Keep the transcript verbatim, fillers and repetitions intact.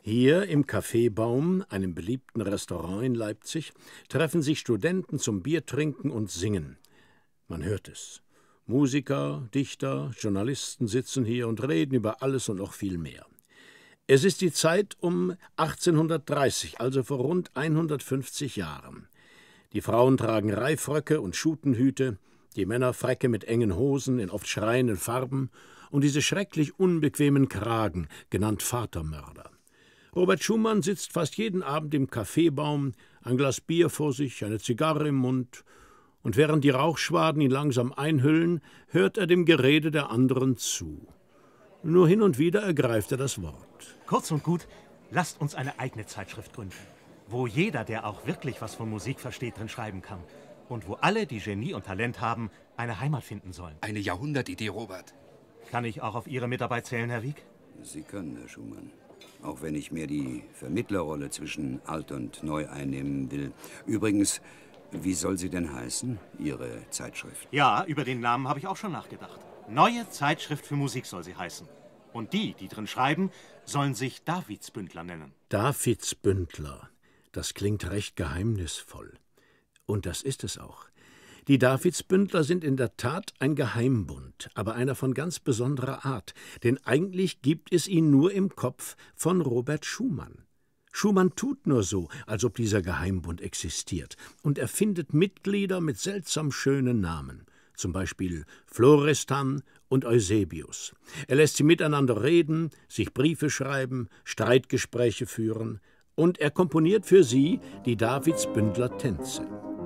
Hier im Kaffeebaum, einem beliebten Restaurant in Leipzig, treffen sich Studenten zum Biertrinken und Singen. Man hört es. Musiker, Dichter, Journalisten sitzen hier und reden über alles und noch viel mehr. Es ist die Zeit um achtzehnhundertdreißig, also vor rund hundertfünfzig Jahren. Die Frauen tragen Reifröcke und Schutenhüte, die Männer Fräcke mit engen Hosen in oft schreienden Farben und diese schrecklich unbequemen Kragen, genannt Vatermörder. Robert Schumann sitzt fast jeden Abend im Kaffeebaum, ein Glas Bier vor sich, eine Zigarre im Mund, und während die Rauchschwaden ihn langsam einhüllen, hört er dem Gerede der anderen zu. Nur hin und wieder ergreift er das Wort. Kurz und gut, lasst uns eine eigene Zeitschrift gründen, wo jeder, der auch wirklich was von Musik versteht, drin schreiben kann. Und wo alle, die Genie und Talent haben, eine Heimat finden sollen. Eine Jahrhundertidee, Robert. Kann ich auch auf Ihre Mitarbeit zählen, Herr Wieck? Sie können, Herr Schumann. Auch wenn ich mir die Vermittlerrolle zwischen alt und neu einnehmen will. Übrigens, wie soll sie denn heißen, Ihre Zeitschrift? Ja, über den Namen habe ich auch schon nachgedacht. Neue Zeitschrift für Musik soll sie heißen. Und die, die drin schreiben, sollen sich Davidsbündler nennen. Davidsbündler, das klingt recht geheimnisvoll. Und das ist es auch. Die Davidsbündler sind in der Tat ein Geheimbund, aber einer von ganz besonderer Art, denn eigentlich gibt es ihn nur im Kopf von Robert Schumann. Schumann tut nur so, als ob dieser Geheimbund existiert, und er findet Mitglieder mit seltsam schönen Namen, zum Beispiel Florestan und Eusebius. Er lässt sie miteinander reden, sich Briefe schreiben, Streitgespräche führen, und er komponiert für sie die Davidsbündler Tänze.